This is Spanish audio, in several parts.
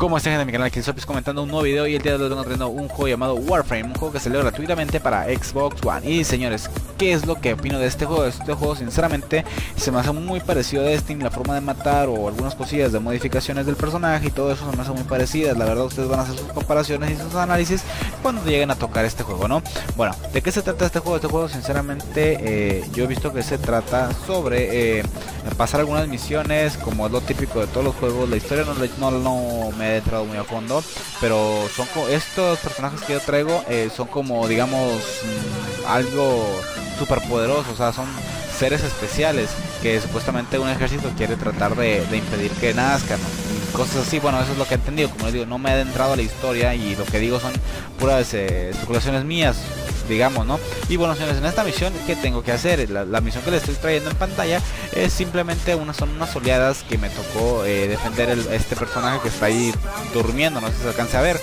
Como están en mi canal, aquí estoy comentando un nuevo video y el día de hoy tengo trayendo un juego llamado Warframe, un juego que salió gratuitamente para Xbox One. Y señores, ¿qué es lo que opino de este juego? Este juego sinceramente se me hace muy parecido a Destiny, la forma de matar o algunas cosillas de modificaciones del personaje y todo eso se me hace muy parecidas. La verdad ustedes van a hacer sus comparaciones y sus análisis cuando lleguen a tocar este juego, ¿no? Bueno, ¿de qué se trata este juego? Este juego sinceramente yo he visto que se trata sobre pasar algunas misiones, como es lo típico de todos los juegos. La historia no me he entrado muy a fondo, pero son estos personajes que yo traigo son como, digamos, algo super poderoso, o sea, son seres especiales que supuestamente un ejército quiere tratar de impedir que nazcan, ¿no? Y cosas así. Bueno, eso es lo que he entendido. Como les digo, no me he adentrado a la historia y lo que digo son puras especulaciones mías, digamos, ¿no? Y bueno, señores, en esta misión, ¿qué tengo que hacer? La misión que les estoy trayendo en pantalla es simplemente son unas oleadas que me tocó defender este personaje que está ahí durmiendo, no sé si se alcance a ver.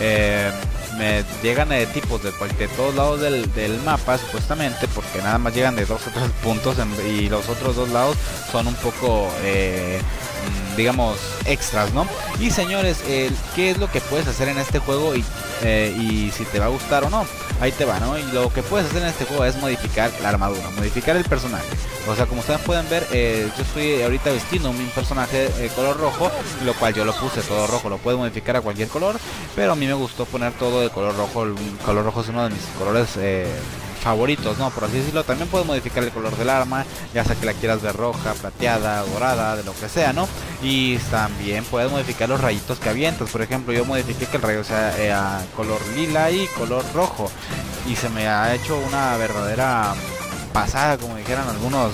Me llegan tipos de todos lados del mapa, supuestamente, porque nada más llegan de 2 o 3 puntos y los otros 2 lados son un poco digamos extras, ¿no? Y señores, ¿qué es lo que puedes hacer en este juego y si te va a gustar o no? Ahí te va, ¿no? Y lo que puedes hacer en este juego es modificar la armadura, modificar el personaje. O sea, como ustedes pueden ver, yo estoy ahorita vistiendo un personaje color rojo, lo cual yo lo puse todo rojo. Lo puedes modificar a cualquier color, pero a mí me gustó poner todo de color rojo. El color rojo es uno de mis colores favoritos, ¿no? Por así decirlo. También puedes modificar el color del arma, ya sea que la quieras ver roja, plateada, dorada, de lo que sea, ¿no? Y también puedes modificar los rayitos que avientas. Por ejemplo, yo modifiqué que el rayo sea color lila y color rojo, y se me ha hecho una verdadera pasada, como dijeran algunos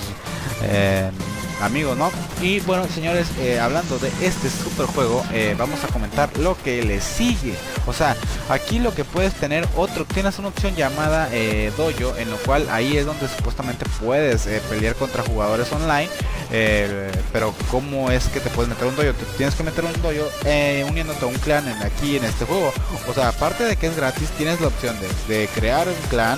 amigos, ¿no? Y bueno, señores, hablando de este super juego, vamos a comentar lo que le sigue. O sea, aquí lo que puedes tener tienes una opción llamada dojo, en lo cual ahí es donde supuestamente puedes pelear contra jugadores online. Pero ¿cómo es que te puedes meter un dojo? Te tienes que meter un dojo uniéndote a un clan aquí en este juego. O sea, aparte de que es gratis, tienes la opción de crear un clan,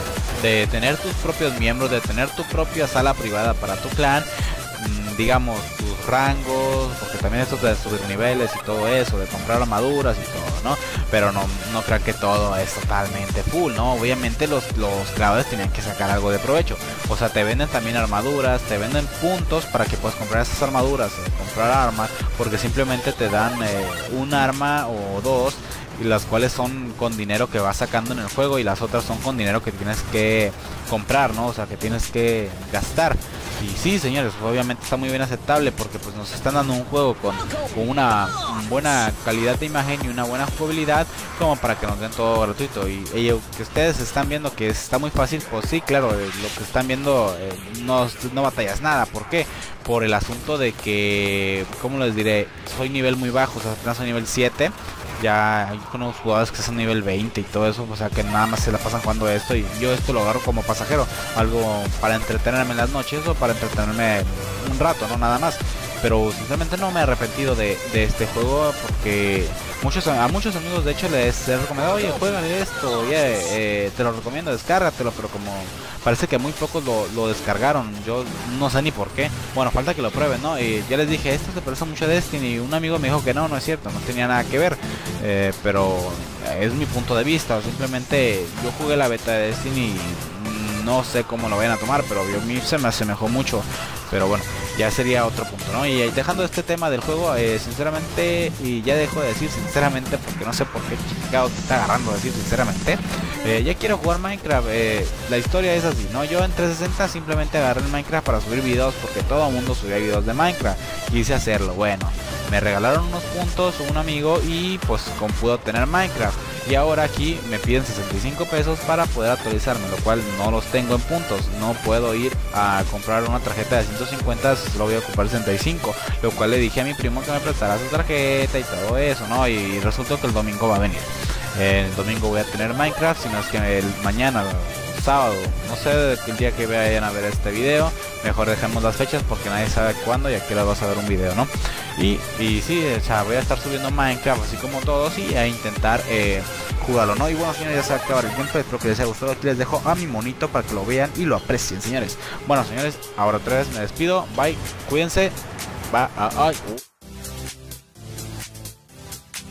de tener tus propios miembros, de tener tu propia sala privada para tu clan, digamos, tus rangos, porque también esto de subir niveles y todo eso, de comprar armaduras y todo, ¿no? Pero no crean que todo es totalmente full, ¿no? Obviamente los creadores tienen que sacar algo de provecho. O sea, te venden también armaduras, te venden puntos para que puedas comprar esas armaduras, comprar armas, porque simplemente te dan un arma o dos, y las cuales son con dinero que vas sacando en el juego, y las otras son con dinero que tienes que comprar, ¿no? O sea, que tienes que gastar. Y sí, señores, obviamente está muy bien aceptable, porque pues nos están dando un juego con una buena calidad de imagen y una buena jugabilidad, como para que nos den todo gratuito. Y que ustedes están viendo que está muy fácil, pues sí, claro, lo que están viendo no batallas nada. ¿Por qué? Por el asunto de que, ¿cómo les diré? Soy nivel muy bajo, o sea, apenas soy nivel 7. Ya hay unos jugadores que son nivel 20 y todo eso, o sea que nada más se la pasan jugando esto, y yo esto lo agarro como pasajero, algo para entretenerme en las noches o para entretenerme un rato, no nada más. Pero sinceramente no me he arrepentido de este juego, porque a muchos amigos de hecho les he recomendado, oye, juegan esto, oye, te lo recomiendo, descárgatelo, pero como parece que muy pocos lo descargaron, yo no sé ni por qué. Bueno, falta que lo prueben, ¿no? Y ya les dije, esto se parece mucho a Destiny, y un amigo me dijo que no es cierto, no tenía nada que ver, pero es mi punto de vista. Simplemente yo jugué la beta de Destiny, no sé cómo lo vayan a tomar, pero a mí se me asemejó mucho. Pero bueno, ya sería otro punto, ¿no? Y dejando este tema del juego, sinceramente, y ya dejo de decir sinceramente, porque no sé por qué chingado te está agarrando a decir sinceramente, ya quiero jugar Minecraft. La historia es así, ¿no? Yo en 360 simplemente agarré el Minecraft para subir videos, porque todo el mundo subía videos de Minecraft. Quise hacerlo, bueno, me regalaron unos puntos un amigo y pues pude obtener Minecraft. Y ahora aquí me piden 65 pesos para poder actualizarme, lo cual no los tengo en puntos. No puedo ir a comprar una tarjeta de 150, solo voy a ocupar 65, lo cual le dije a mi primo que me prestara su tarjeta y todo eso, ¿no? Y resultó que el domingo va a venir. El domingo voy a tener Minecraft, sino es que el mañana, sábado, no sé el día que vayan a ver este video, mejor dejemos las fechas porque nadie sabe cuándo y aquí les vas a ver un video, ¿no? Y sí, o sea, voy a estar subiendo Minecraft así como todos, y a intentar jugarlo, ¿no? Y bueno, señores, ya se va a acabar el gameplay, espero que les haya gustado. Aquí les dejo a mi monito para que lo vean y lo aprecien, señores. Bueno, señores, ahora otra vez me despido, bye, cuídense, bye.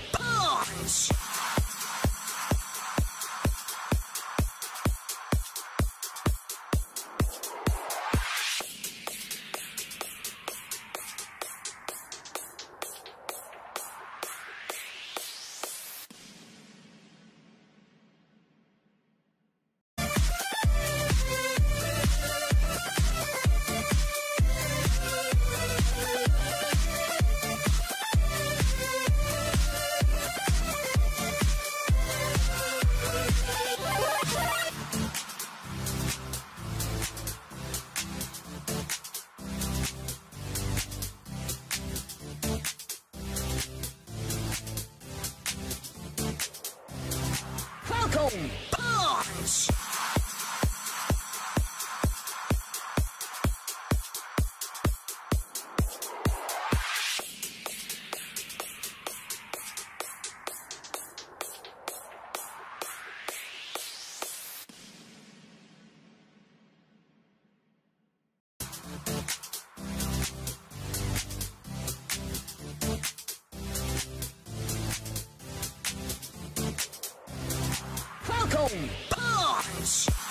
Punch! Falcon Punch! Falcon Punch!